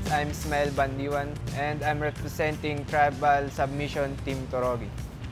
I'm Ismael Bandiwan, and I'm representing Tribal Submission Team Torogi.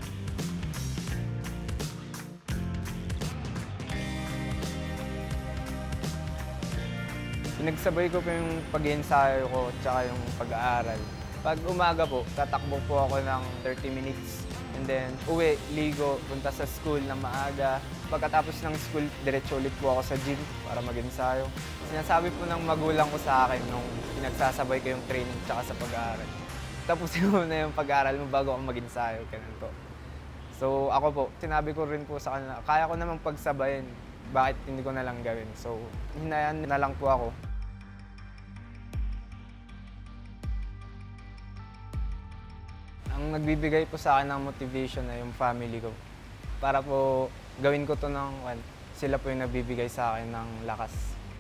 Pinagsabay ko po yung pag-ensayo ko at yung pag-aaral. Pag umaga po, tatakbo po ako ng 30 minutes. And then, uwi, ligo, punta sa school na maaga. Pagkatapos ng school, diretso ulit po ako sa gym para mag-ensayo. Sinasabi po ng magulang ko sa akin nung pinagsasabay ko yung training tsaka sa pag-aaral. Tapusin mo na yung pag-aaral mo bago ako mag-ensayo, ganun po. So ako po, sinabi ko rin po sa kanila, kaya ko namang pagsabayin, bakit hindi ko na lang gawin. So hinayaan na lang po ako. Ang nagbibigay po sa akin ng motivation na yung family ko. Para po gawin ko to ng, sila po yung nagbibigay sa akin ng lakas.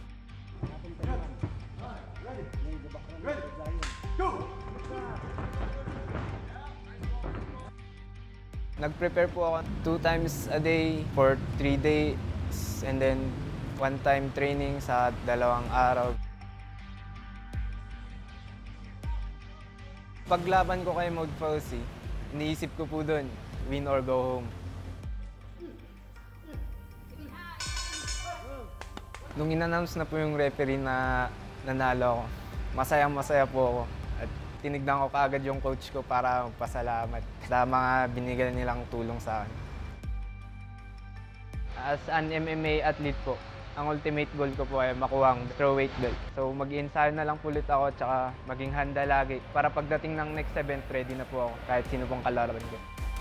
Nag-prepare po ako 2 times a day for 3 days and then 1 time training sa 2 araw. Paglaban ko kay Maud Fauci, iniisip ko po doon, win or go home. Nung in-announce na po yung referee na nanalo ako, masayang-masaya po ako. At tinignan ko kaagad yung coach ko para magpasalamat sa mga binigyan nilang tulong sa akin. As an MMA athlete po, ang ultimate goal ko po ay makuha ang strawweight belt. So mag-ensayo na lang ulit ako at maging handa lagi para pagdating ng next event, ready na po ako kahit sino pong kalaban ko.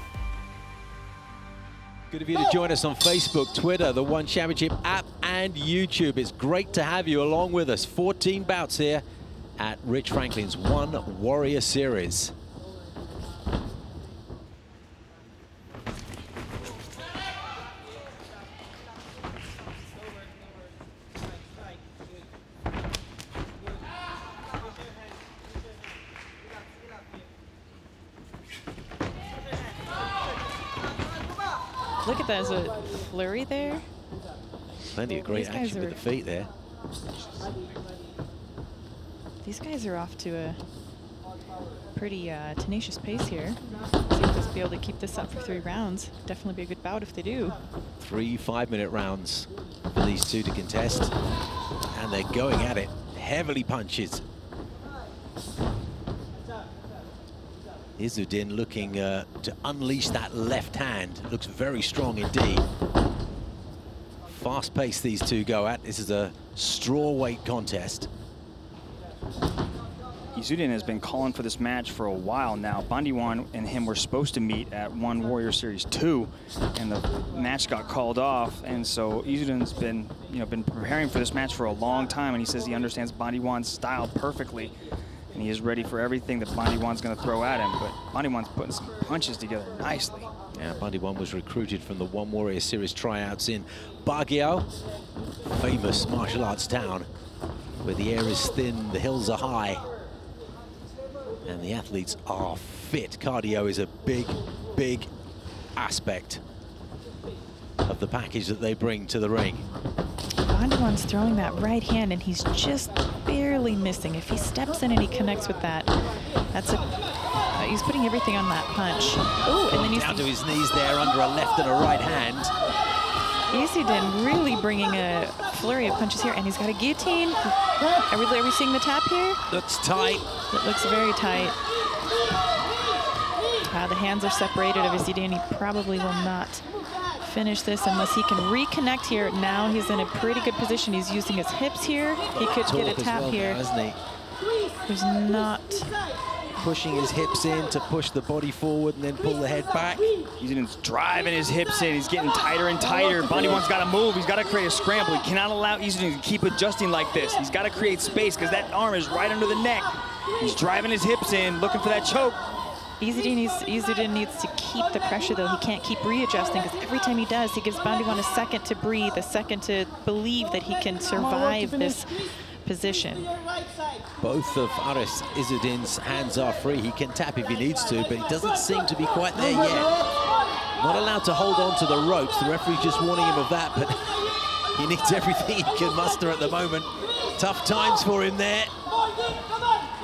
Good of you to join us on Facebook, Twitter, the One Championship app and YouTube. It's great to have you along with us. 14 bouts here at Rich Franklin's One Warrior Series. Look at that, is a flurry there? Plenty of great action with the feet there. These guys are off to a pretty tenacious pace here. See if they'll be able to keep this up for 3 rounds. Definitely be a good bout if they do. 3 5-minute rounds for these two to contest. And they're going at it. Heavily punches. Izzudin looking to unleash that left hand. Looks very strong indeed. Fast pace these two go at. This is a straw weight contest. Izzudin has been calling for this match for a while now. Bandiwan and him were supposed to meet at One Warrior Series 2, and the match got called off. And so Izzudin's been preparing for this match for a long time, and he says he understands Bandiwan's style perfectly. And he is ready for everything that Bandiwan's going to throw at him. But Bandiwan's putting some punches together nicely. Yeah, Bandiwan was recruited from the One Warrior Series tryouts in Baguio, famous martial arts town, where the air is thin, the hills are high, and the athletes are fit. Cardio is a big, big aspect of the package that they bring to the ring. Bandiwan's throwing that right hand, and he's just barely missing. If he steps in and he connects with that, that's a... he's putting everything on that punch. Oh, and then he's down to his knees there under a left and a right hand. Izzudin really bringing a flurry of punches here, and he's got a guillotine. Are we seeing the tap here? Looks tight. It looks very tight. The hands are separated of Izzudin. He probably will not finish this unless he can reconnect here. Now he's in a pretty good position. He's using his hips here. He could get a tap here. Now, isn't he? He's not pushing his hips in to push the body forward and then pull the head back. He's driving his hips in. He's getting tighter and tighter. Bandiwan's got to move. He's got to create a scramble. He cannot allow Izzudin to keep adjusting like this. He's got to create space because that arm is right under the neck. He's driving his hips in, looking for that choke. Izzudin needs to keep the pressure, though. He can't keep readjusting, because every time he does, he gives Bandiwan a second to breathe, a second to believe that he can survive this position. Both of Arif Izzudin's hands are free. He can tap if he needs to, but he doesn't seem to be quite there yet. Not allowed to hold on to the ropes. The referee's just warning him of that, but he needs everything he can muster at the moment. Tough times for him there.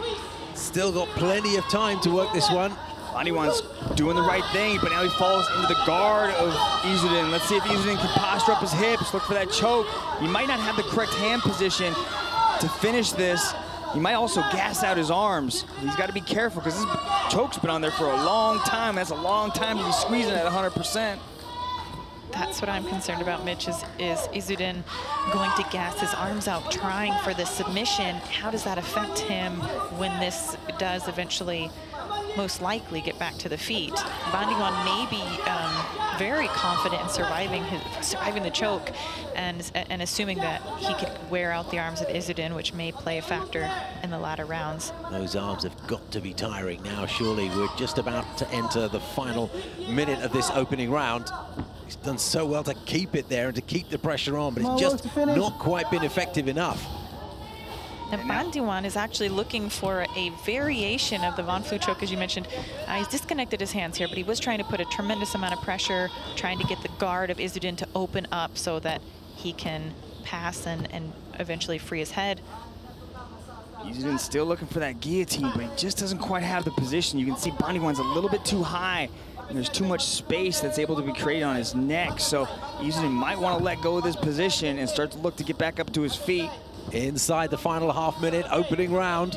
Still got plenty of time to work this one. Bandiwan's doing the right thing, but now he falls into the guard of Izzudin. Let's see if Izzudin can posture up his hips, look for that choke. He might not have the correct hand position to finish this. He might also gas out his arms. He's got to be careful because this choke's been on there for a long time. That's a long time to be squeezing at 100%. That's what I'm concerned about, Mitch, is Izzudin going to gas his arms out, trying for this submission. How does that affect him when this does eventually most likely get back to the feet? Bandiwan may be very confident in surviving the choke and assuming that he could wear out the arms of Izzudin, which may play a factor in the latter rounds. Those arms have got to be tiring now, surely. We're just about to enter the final minute of this opening round. He's done so well to keep it there and to keep the pressure on, but it's just not quite been effective enough. And Bandiwan is actually looking for a variation of the Von Flue choke, as you mentioned. He's disconnected his hands here, but he was trying to put a tremendous amount of pressure, trying to get the guard of Izzudin to open up so that he can pass and eventually free his head. Izzudin's still looking for that guillotine, but he just doesn't quite have the position. You can see Bandiwan's a little bit too high, and there's too much space that's able to be created on his neck. So Izzudin might want to let go of this position and start to look to get back up to his feet. Inside the final half-minute opening round.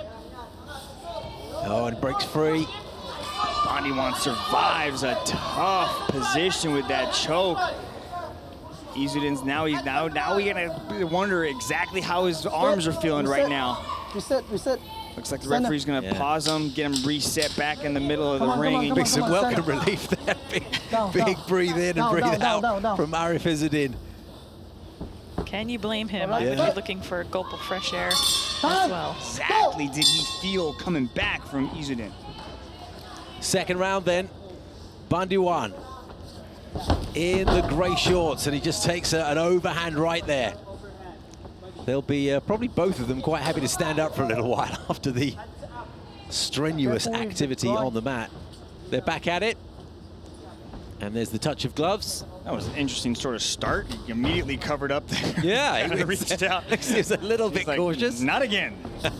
Oh, and breaks free. Bandiwan survives a tough position with that choke. Izzudin's now we gotta wonder exactly how his arms are feeling right now. Reset. Looks like the referee's gonna pause him, get him reset back in the middle of the ring. Big some welcome relief there. Big breathe in and breathe out from Arif Izzudin. Can you blame him? I would be looking for a gulp of fresh air as well. Exactly did he feel coming back from Izzudin. Second round then, Bandiwan in the gray shorts, and he just takes an overhand right there. They'll be probably both of them quite happy to stand up for a little while after the strenuous activity on the mat. They're back at it, and there's the touch of gloves. That was an interesting sort of start. He immediately covered up there. Yeah, he reached out. He was a little bit cautious. Not again.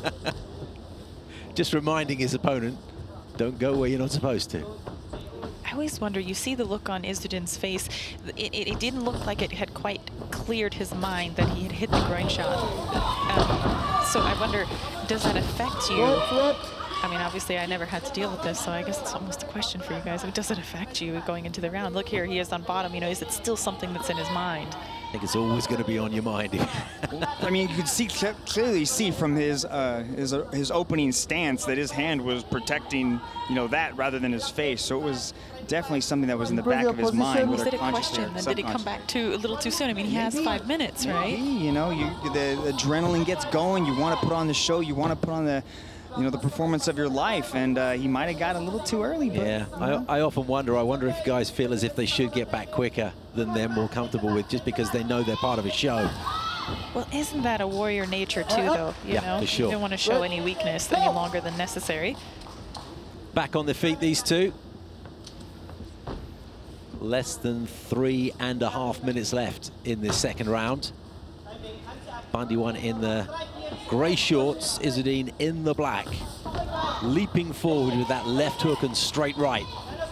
Just reminding his opponent, don't go where you're not supposed to. I always wonder, you see the look on Izzudin's face, it didn't look like it had quite cleared his mind that he had hit the groin shot. So I wonder, does that affect you? I mean, obviously I never had to deal with this, so I guess it's almost a question for you guys. Does it affect you going into the round? Look here, he is on bottom. You know, is it still something that's in his mind? I think it's always going to be on your mind. I mean, you could clearly see from his opening stance that his hand was protecting, you know, that rather than his face. So it was definitely something that was in the back of his mind. Was it a question? Then did it come back a little too soon? I mean, he has 5 minutes, right? You know, the adrenaline gets going. You want to put on the show. You want to put on the, you know, the performance of your life, and he might have got a little too early. But, yeah, I often wonder. I wonder if guys feel as if they should get back quicker than they're more comfortable with, just because they know they're part of a show. Well, isn't that a warrior nature too, though? You know, for sure. You don't want to show any weakness any longer than necessary. Back on their feet, these two. Less than 3.5 minutes left in this second round. Bandiwan in the grey shorts, Izzudin in the black. Leaping forward with that left hook and straight right.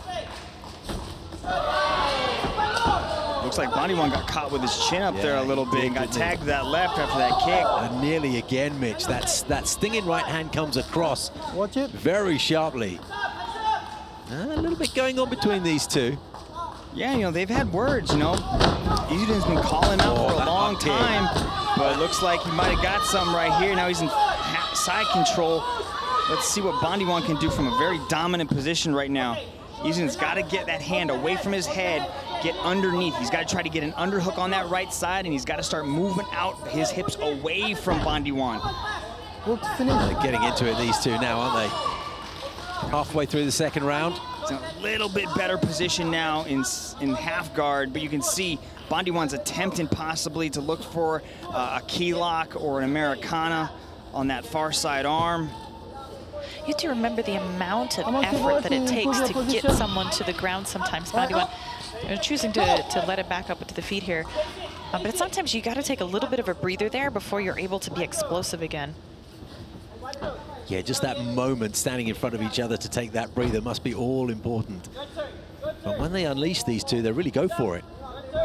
Looks like Bandiwan got caught with his chin up there a little bit and got tagged to that left after that kick. And nearly again, Mitch. That stinging right hand comes across very sharply. A little bit going on between these two. Yeah, you know, they've had words, you know. Izzudin's been calling out for a long time, but it looks like he might have got some right here. Now he's in side control. Let's see what Bandiwan can do from a very dominant position right now. Izzudin's got to get that hand away from his head, get underneath. He's got to try to get an underhook on that right side, and he's got to start moving out his hips away from Bandiwan. They're getting into it, these two now, aren't they? Halfway through the second round. It's in a little bit better position now in half guard, but you can see Bandiwan's attempting possibly to look for a key lock or an Americana on that far side arm. You have to remember the amount of effort that it takes to get someone to the ground sometimes. Bandiwan choosing to let it back up to the feet here. But sometimes you got to take a little bit of a breather there before you're able to be explosive again. Yeah, just that moment standing in front of each other to take that breather must be all important. But when they unleash these two, they really go for it.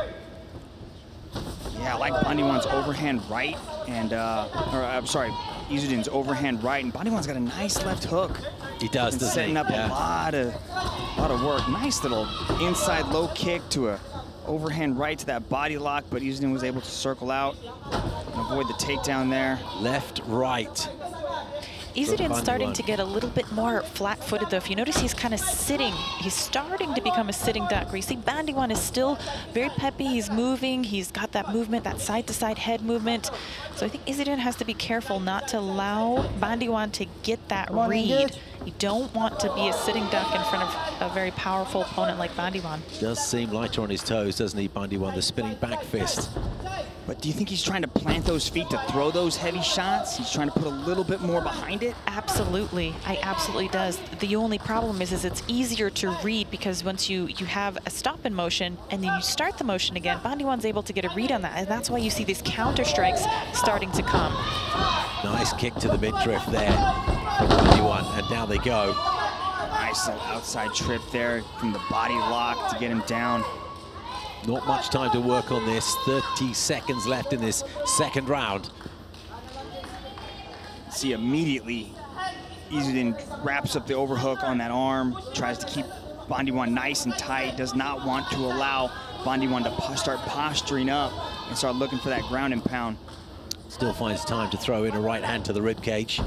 Yeah, I like Bandiwan's overhand right, and I'm sorry, Izzudin's overhand right, and Bandiwan's got a nice left hook. He does, doesn't he? Setting up a lot of work. Nice little inside low kick to a overhand right to that body lock, but Izzudin was able to circle out and avoid the takedown there. Left, right. Izzudin's starting to get a little bit more flat-footed, though. If you notice, he's kind of sitting. He's starting to become a sitting duck. Where you see Bandiwan is still very peppy. He's moving. He's got that movement, that side-to-side head movement. So I think Izzudin has to be careful not to allow Bandiwan to get that read. You don't want to be a sitting duck in front of a very powerful opponent like Bandiwan. Does seem lighter on his toes, doesn't he, Bandiwan? The spinning back fist. But do you think he's trying to plant those feet to throw those heavy shots? He's trying to put a little bit more behind it? Absolutely. I absolutely does. The only problem is it's easier to read because once you have a stop in motion and then you start the motion again, Bandiwan's able to get a read on that. And that's why you see these counter strikes starting to come. Nice kick to the midriff there from Bandiwan, and down they go. Nice little outside trip there from the body lock to get him down. Not much time to work on this. 30 seconds left in this second round. See immediately, Izzudin wraps up the overhook on that arm, tries to keep Bandiwan nice and tight, does not want to allow Bandiwan to start posturing up and start looking for that ground and pound. Still finds time to throw in a right hand to the rib cage.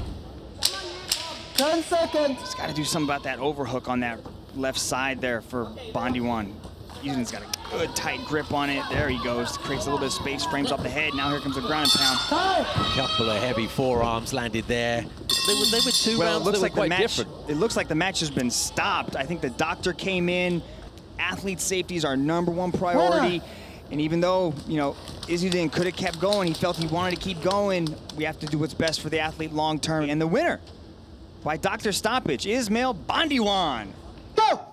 10 seconds. He's got to do something about that overhook on that left side there for Bandiwan. Izzudin's got a good tight grip on it. There he goes. Creates a little bit of space, frames off the head. Now here comes the ground and pound. A couple of heavy forearms landed there. They were two rounds that were quite different. It looks like the match has been stopped. I think the doctor came in. Athlete safety is our #1 priority. And even though, you know, Izzudin could have kept going, he felt he wanted to keep going. We have to do what's best for the athlete long term. And the winner by doctor stoppage, Ismael Bandiwan. Go!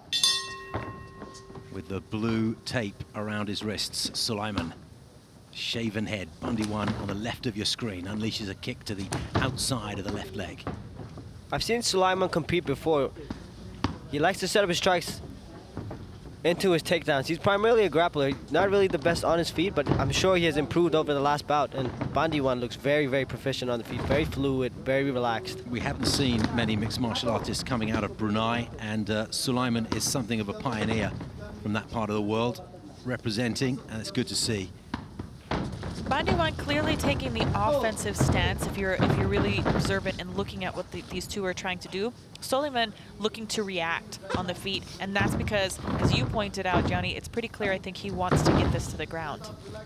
With the blue tape around his wrists, Sulaiman. Shaven head, Bandiwan on the left of your screen, unleashes a kick to the outside of the left leg. I've seen Sulaiman compete before. He likes to set up his strikes into his takedowns. He's primarily a grappler, not really the best on his feet, but I'm sure he has improved over the last bout, and Bandiwan looks very, very proficient on the feet, very fluid, very relaxed. We haven't seen many mixed martial artists coming out of Brunei, and Sulaiman is something of a pioneer from that part of the world, representing, and it's good to see. Bandiwan clearly taking the offensive stance if you're really observant and looking at what these two are trying to do. Sulaiman looking to react on the feet, and that's because, as you pointed out, Johnny, it's pretty clear I think he wants to get this to the ground.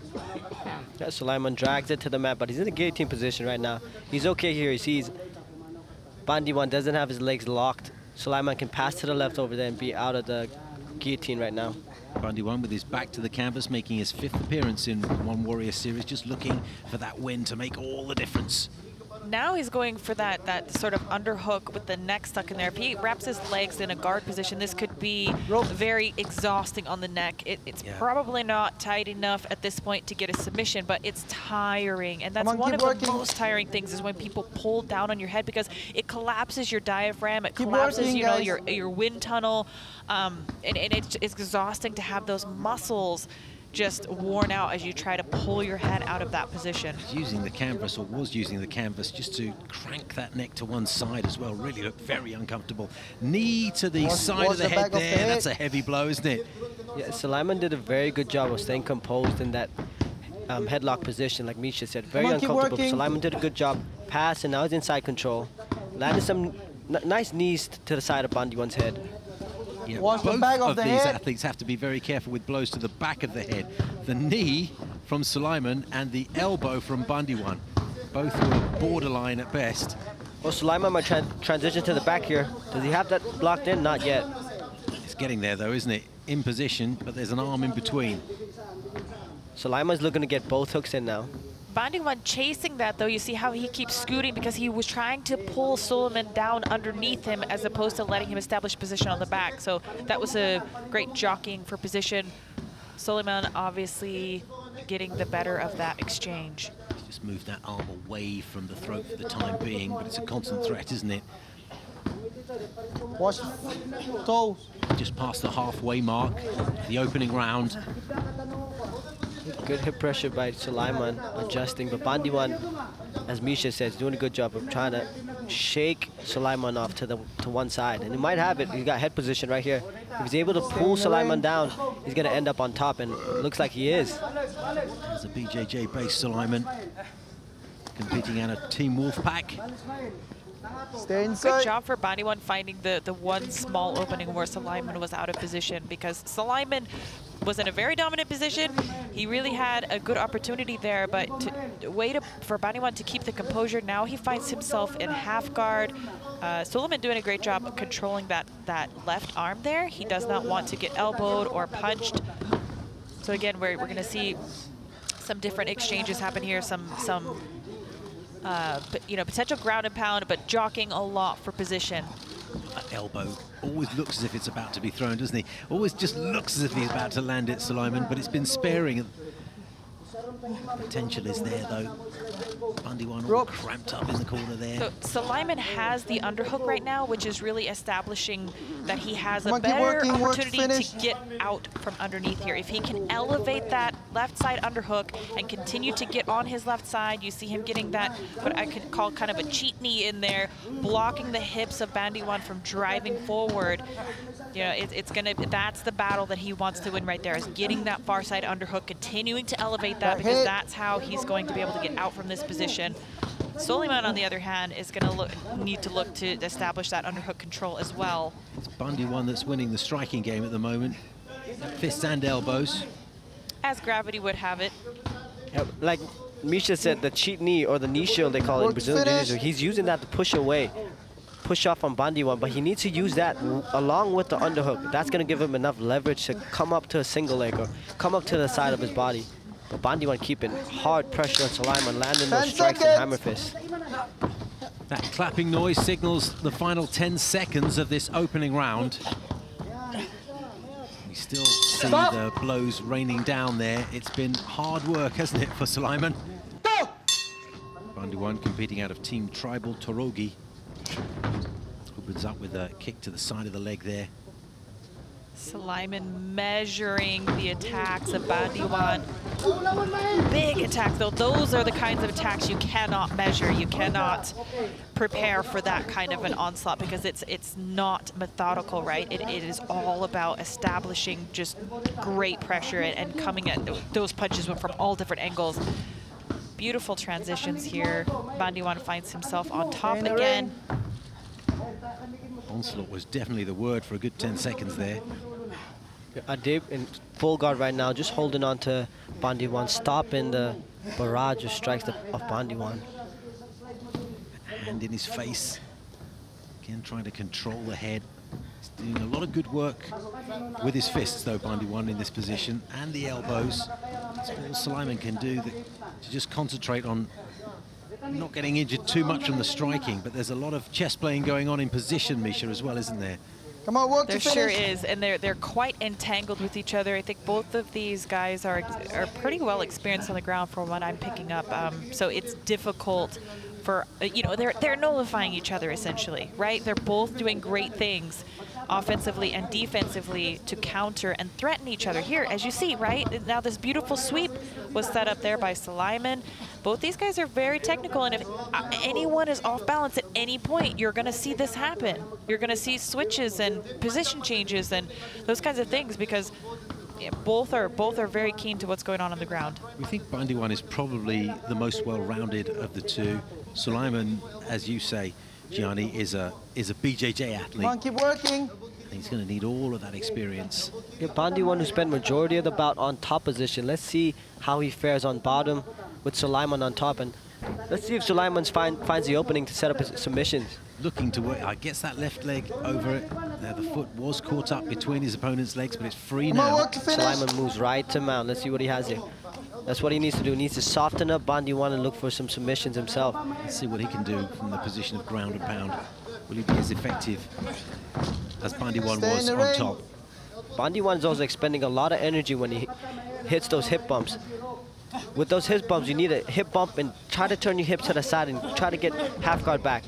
Yeah, Sulaiman drags it to the mat, but he's in a guillotine position right now. He's okay here. He sees Bandiwan doesn't have his legs locked. Sulaiman can pass to the left over there and be out of the guillotine right now. Bandiwan with his back to the canvas, making his 5th appearance in One Warrior Series, just looking for that win to make all the difference. Now he's going for that sort of underhook with the neck stuck in there. If he wraps his legs in a guard position, this could be very exhausting on the neck. It's probably not tight enough at this point to get a submission, but it's tiring. And that's one of the most tiring things is when people pull down on your head, because it collapses your diaphragm, it collapses, you know, your wind tunnel, and it's exhausting to have those muscles just worn out as you try to pull your head out of that position. Using the canvas, or was using the canvas, just to crank that neck to one side as well. Really looked very uncomfortable. Knee to the side of the head there. That's a heavy blow, isn't it? Yeah, Sulaiman did a very good job of staying composed in that headlock position, like Misha said. Very uncomfortable. Sulaiman did a good job. Pass, and now he's inside control. Landed some nice knees to the side of Bandiwan's head. Yeah, both of these athletes have to be very careful with blows to the back of the head. The knee from Sulaiman and the elbow from Bandiwan. Both were borderline at best. Well, Sulaiman might transition to the back here. Does he have that blocked in? Not yet. It's getting there though, isn't it? In position, but there's an arm in between. Sulaiman's looking to get both hooks in now. Bandiwan chasing that, though. You see how he keeps scooting because he was trying to pull Sulaiman down underneath him as opposed to letting him establish position on the back. So that was a great jockeying for position. Sulaiman obviously getting the better of that exchange. Just move that arm away from the throat for the time being, but it's a constant threat, isn't it? Watch toes. Just past the halfway mark, the opening round. Good hip pressure by Sulaiman, adjusting. But Bandiwan, as Misha says, doing a good job of trying to shake Sulaiman off to one side. And he might have it. He's got head position right here. If he's able to pull Sulaiman down, he's going to end up on top, and it looks like he is. There's a BJJ-based Sulaiman competing out of Team Wolfpack. Stay inside. Good job for Bandiwan finding the one small opening where Sulaiman was out of position, because Sulaiman was in a very dominant position. He really had a good opportunity there, but to wait for Bandiwan to keep the composure. Now he finds himself in half guard. Sulaiman doing a great job of controlling that left arm there. He does not want to get elbowed or punched. So again, we're going to see some different exchanges happen here. You know, potential ground and pound, but jockeying a lot for position. That elbow always looks as if it's about to be thrown, doesn't he? Always just looks as if he's about to land it, Sulaiman, but it's been sparing. Potential is there, though. Bandiwan all cramped up in the corner there. So Sulaiman has the underhook right now, which is really establishing that he has a better opportunity to get out from underneath here. If he can elevate that left side underhook and continue to get on his left side, you see him getting that, what I could call kind of a cheat knee in there, blocking the hips of Bandiwan from driving forward. You know, that's the battle that he wants to win right there, is getting that far side underhook, continuing to elevate that, because that's how he's going to be able to get out from this position. Sulaiman, on the other hand, is going to need to look to establish that underhook control as well. It's Bandiwan that's winning the striking game at the moment. Fists and elbows. As gravity would have it. Yeah, like Misha said, the cheat knee, or the knee shield they call it in Brazilian Jiu-Jitsu, he's using that to push away, push off on Bandiwan, but he needs to use that along with the underhook. That's going to give him enough leverage to come up to a single leg or come up to the side of his body. But Bandiwan keeping hard pressure on Sulaiman, landing those strikes and hammer fists. That clapping noise signals the final 10 seconds of this opening round. We still see the blows raining down there. It's been hard work, hasn't it, for Sulaiman? Bandiwan competing out of Team Tribal Torogi. Opens up with a kick to the side of the leg there. Sulaiman measuring the attacks of Bandiwan. Big attacks, though. Those are the kinds of attacks you cannot measure. You cannot prepare for that kind of an onslaught, because it's not methodical, right? It is all about establishing just great pressure and coming at those punches from all different angles. Beautiful transitions here. Bandiwan finds himself on top again. Onslaught was definitely the word for a good 10 seconds there. Adib in full guard right now, just holding on to Bandiwan, stopping the barrage of strikes of Bandiwan. Hand in his face. Again, trying to control the head. He's doing a lot of good work with his fists, though, Bandiwan, in this position, and the elbows. That's all Sulaiman can do, to just concentrate on not getting injured too much from the striking, but there's a lot of chess playing going on in position, Misha, as well, isn't there? Come on, work there to finish. Sure is, and they're quite entangled with each other. I think both of these guys are pretty well experienced on the ground from what I'm picking up. So it's difficult for, you know, they're nullifying each other essentially, right? They're both doing great things offensively and defensively to counter and threaten each other. Here, as you see, right? Now this beautiful sweep was set up there by Sulaiman. Both these guys are very technical, and if anyone is off balance at any point, you're going to see this happen. You're going to see switches and position changes and those kinds of things, because both are very keen to what's going on the ground. We think Bandiwan is probably the most well-rounded of the two. Sulaiman, as you say, Gianni, is a BJJ athlete. Come on, keep working. He's going to need all of that experience. Yeah, Bandiwan, who spent majority of the bout on top position. Let's see how he fares on bottom with Sulaiman on top, and let's see if Sulaiman finds the opening to set up his submissions. Looking to work, gets that left leg over it. The foot was caught up between his opponent's legs, but it's free now. Sulaiman moves right to mount. Let's see what he has here. That's what he needs to do. He needs to soften up Bandiwan and look for some submissions himself. Let's see what he can do from the position of ground and pound. Will he be as effective as Bandiwan was on top? Bandiwan's also expending a lot of energy when he hits those hip bumps. with those hip bumps, you need a hip bump and try to turn your hips to the side and try to get half guard back.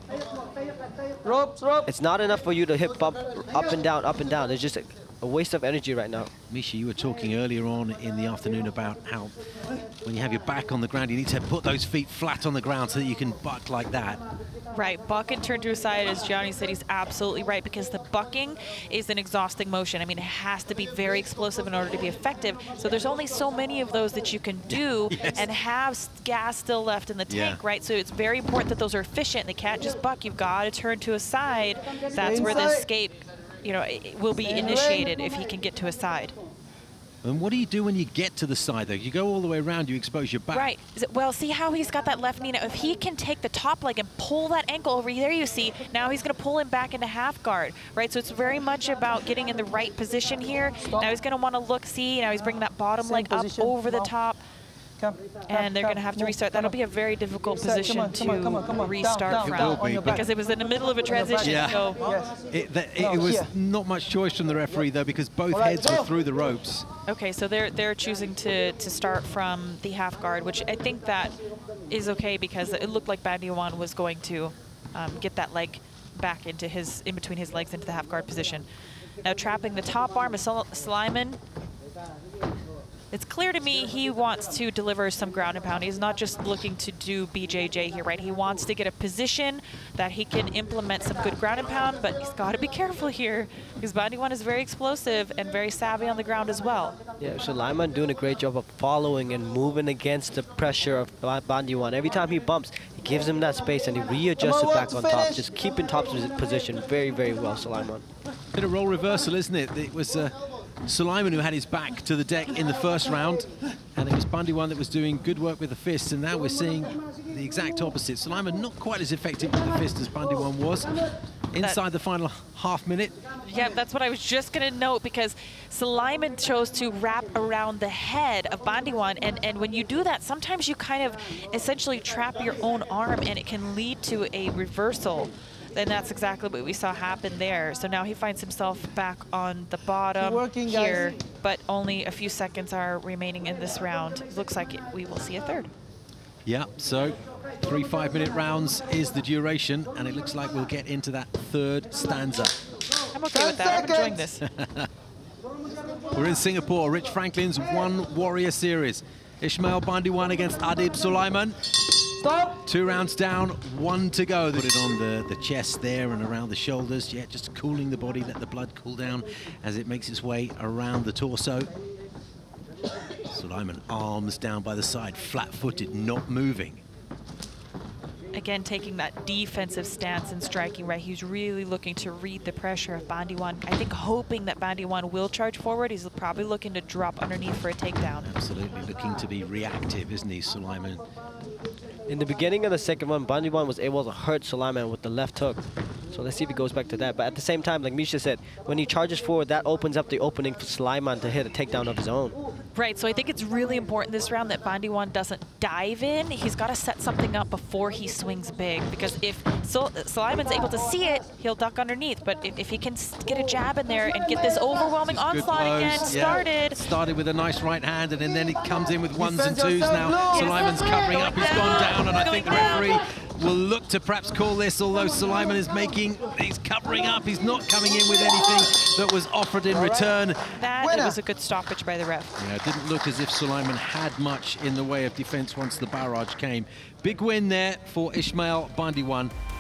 Ropes, rope. It's not enough for you to hip bump up and down, up and down. It's just a waste of energy right now. Misha, you were talking earlier on in the afternoon about how when you have your back on the ground, you need to put those feet flat on the ground so that you can buck like that. Right, buck and turn to a side, as Gianni said, he's absolutely right, because the bucking is an exhausting motion. I mean, it has to be very explosive in order to be effective. So there's only so many of those that you can do and have gas still left in the tank, right? So it's very important that those are efficient. They can't just buck. You've got to turn to a side. That's where the escape, you know, it will be initiated if he can get to a side. And what do you do when you get to the side, though? You go all the way around, you expose your back. Right. Well, see how he's got that left knee now. If he can take the top leg and pull that ankle over there, you see, now he's going to pull him back into half guard, right? So it's very much about getting in the right position here. Now he's going to want to look, see, now he's bringing that bottom leg up over the top. And they're going to have to restart. That'll be a very difficult position to restart from, because it was in the middle of a transition. Yeah. So it was not much choice from the referee, though, because both heads were through the ropes. okay, so they're choosing to start from the half guard, which I think that is okay, because it looked like Bandiwan was going to get that leg back into in between his legs into the half guard position. Now trapping the top arm of Sulaiman. It's clear to me he wants to deliver some ground and pound. He's not just looking to do BJJ here, right? He wants to get a position that he can implement some good ground and pound, but he's got to be careful here, because Bandiwan is very explosive and very savvy on the ground as well. Yeah, Sulaiman doing a great job of following and moving against the pressure of Bandiwan. Every time he bumps, he gives him that space and he readjusts it back on top. Just keeping top position very, very well, Sulaiman. Bit of role reversal, isn't it? It was Sulaiman who had his back to the deck in the first round, and it was Bandiwan that was doing good work with the fists, and now we're seeing the exact opposite. Sulaiman not quite as effective with the fist as Bandiwan was inside the final half minute. Yeah, that's what I was just going to note, because Sulaiman chose to wrap around the head of Bandiwan, and when you do that, sometimes you kind of essentially trap your own arm, and it can lead to a reversal. And that's exactly what we saw happen there. So now he finds himself back on the bottom here, but only a few seconds are remaining in this round. Looks like we will see a third. Yeah, so 3 5-minute rounds is the duration, and it looks like we'll get into that third stanza. I'm okay with that. I'm enjoying this. We're in Singapore, Rich Franklin's One Warrior Series. Ismael Bandiwan against Adib Sulaiman. Stop. 2 rounds down, 1 to go. Put it on the chest there and around the shoulders. Yeah, just cooling the body, let the blood cool down as it makes its way around the torso. Sulaiman, arms down by the side, flat-footed, not moving. Again, taking that defensive stance and striking, right? He's really looking to read the pressure of Bandiwan. I think hoping that Bandiwan will charge forward. He's probably looking to drop underneath for a takedown. Absolutely looking to be reactive, isn't he, Sulaiman? In the beginning of the second one, Bandiwan was able to hurt Sulaiman with the left hook. So let's see if he goes back to that. But at the same time, like Misha said, when he charges forward, that opens up the opening for Sulaiman to hit a takedown of his own. Right, so I think it's really important this round that Bandiwan doesn't dive in. He's got to set something up before he swings big, because if Sulaiman's able to see it, he'll duck underneath. But if he can get a jab in there and get this overwhelming onslaught again started. Started with a nice right hand, and then it comes in with 1s and 2s now. Sulaiman's covering up, he's gone down, and I think the referee will look to perhaps call this, although Sulaiman is he's covering up, he's not coming in with anything that was offered in return. That was a good stoppage by the ref. Yeah, it didn't look as if Sulaiman had much in the way of defense once the barrage came. Big win there for Ismael Bandiwan.